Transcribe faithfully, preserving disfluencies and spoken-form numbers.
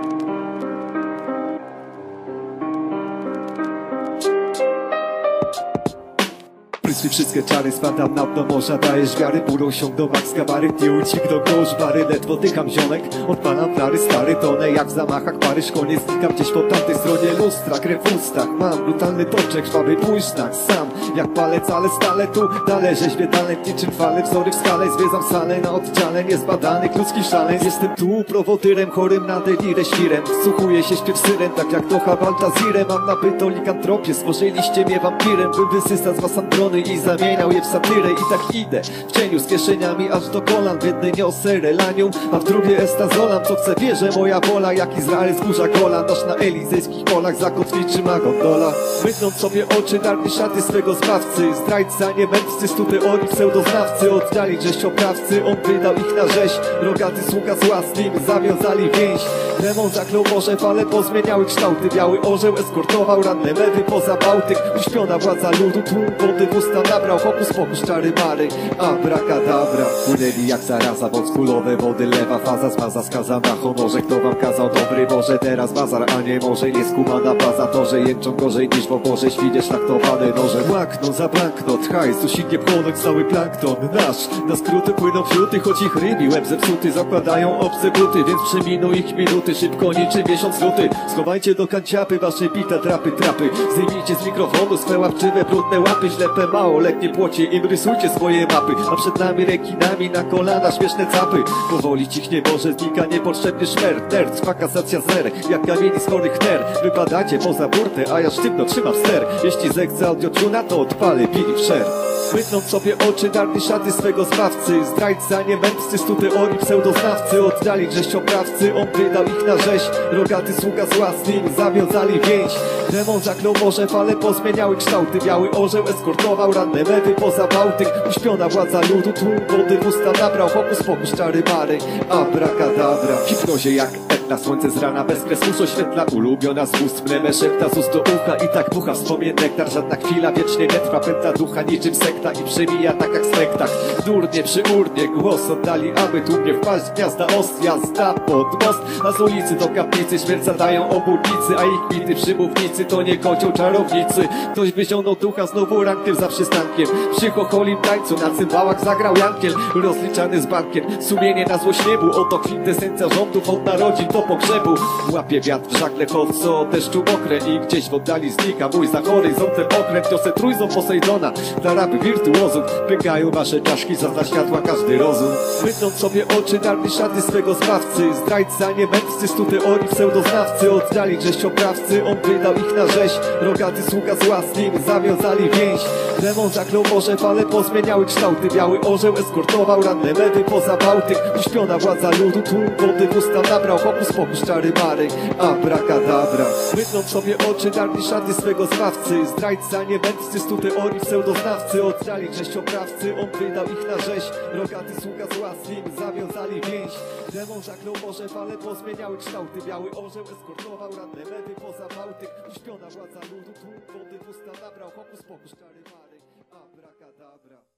Prysły wszystkie czary, spadam na dno morza. Dajesz wiary, burą się do max gabaryt. Nie uciekną koszmary, ledwo dykam ziomek. Odpalam flary, stary tonę jak w zamachach Paryż, koniec, znikam gdzieś po tamtej stronie lustra. Krew w ustach, mam brutalny toczek, żwawy błysznak. Sam jak palec, ale stale tu dalej rzeźbię talent niczym fale, wzory w skale. Zwiedzam salę na oddziale niezbadanych ludzkich szaleństw. Jestem tu prowodyrem, chorym na delirę świrem. Wsłuchuję się śpiew syren, tak jak Tocha Baltazirem. Mam nabytą likantropię, stworzyliście mnie wampirem. Bym wysysał z was androny i zamieniał je w satyrę. I tak idę w cieniu z kieszeniami aż do kolan. W jednej niosę relanium, a w drugiej estazolam. Co chce wierzę, moja wola jak Izrael z górza kolan. Dasz na elizejskich polach zakotwiczy ma gondola. Mydną sobie oczy, darli szaty swego zbawcy. Zdrajca, niemędrcy, stu teorii pseudoznawcy. Oddali grześcioprawcy, on wydał ich na rzeź. Rogaty sługa zła, z nim zawiązali więź. Demon zaklął morze, fale pozmieniały kształty. Biały orzeł eskortował ranne mewy poza Bałtyk. Uśpiona władza ludu, tłum wody w usta nabrał. Hokus pokus, czary mary, abracadabra. Płynęli jak zaraza, wąskulowe wody. Lewa faza, zmaza skaza na honorze. Kto wam kazał, dobry Boże, teraz bazar, a nie może. Nie skumana baza, to, że jęczą gorzej niż w oborze. Świnie szlachtowane noże, łakną za banknot. Hajs, usilnie płonąć cały plankton nasz. Na skróty płyną wrzuty, choć ich rybi łeb zepsuty. Zakładają obce buty, więc przeminą ich minuty. Szybko niczym miesiąc luty. Schowajcie do kanciapy wasze bita trapy, trapy. Zdejmijcie z mikrofonu swe łapczywe, brudne łapy. Ślepe małoletnie płocie, im rysujcie swoje mapy. A przed nami rekinami na kolana śmieszne capy. Powoli cichnie może, znika niepotrzebny szmer. Ter, trwa kasacja zer, jak kamieni z chorych ner. Wypadacie poza burtę, a ja sztywno trzymam ster. Jeśli zechce audiotuna, to odpalę Billy Sher. Mydną sobie oczy, darli szaty swego zbawcy. Zdrajca, niemędrcy, stu teorii pseudoznawcy. Oddali grześcioprawcy, on wydał ich na rzeź. Rogaty sługa zła, z nim zawiązali więź. Demon zaklął morze, fale pozmieniały kształty. Biały orzeł eskortował ranne mewy poza Bałtyk. Uśpiona władza ludu, tłum wody w usta nabrał. Hokus pokus, czary mary, abracadabra. W hipnozie jak na słońce z rana bez kresu oświetla. Ulubiona z ust mneme szepta z ust do ucha. I tak bucha wspomnień nektar, żadna chwila wiecznie nie trwa. Pęta ducha niczym sekta i przemija tak jak w sektach. Durnie przy urnie głos oddali, aby tu mnie wpaść. Gniazda ostria, zda pod most. A z ulicy do kaplicy śmierć zadają obudnicy. A ich bity przymównicy to nie kocioł czarownicy. Ktoś wyciągnął ducha znowu rankiem za przystankiem. Przy chocholim tańcu na cymbałach zagrał Jankiel. Rozliczany z bankiem, sumienie na złość niebu. Oto kwintesencja rządów od narodzin do pogrzebu. Łapie wiatr w żagle chowco, deszczu mokre. I gdzieś w oddali znika mój za horyzontem okręt. Niosę trójzą Posejdona dla rapy wirtuozów. Pękają wasze czaszki, za światła każdy rozum. Mydną sobie oczy, darli szaty swego zbawcy. Zdrajca, niemędrcy, stu teorii pseudoznawcy. Oddali grześcioprawcy, on wydał ich na rzeź. Rogaty sługa zła, z nim zawiązali więź. Demon zaklął morze, fale pozmieniały kształty. Biały orzeł eskortował ranne mewy poza Bałtyk. Uśpiona władza ludu, tłum wody w usta nabrał. Hokus pokus, czary mary, abracadabra. Mydną sobie oczy, darli szaty swego zbawcy. Zdrajca, niemędrcy, stu teorii pseudoznawcy. Oddali grześcioprawcy, on wydał ich na rzeź. Rogaty sługa zła, z nim zawiązali więź. Demon zaklął morze, fale pozmieniały kształty. Biały orzeł eskortował ranne mewy poza Bałtyk. Uśpiona władza ludu, tłum wody w usta nabrał. Hokus pokus, czary mary, abracadabra.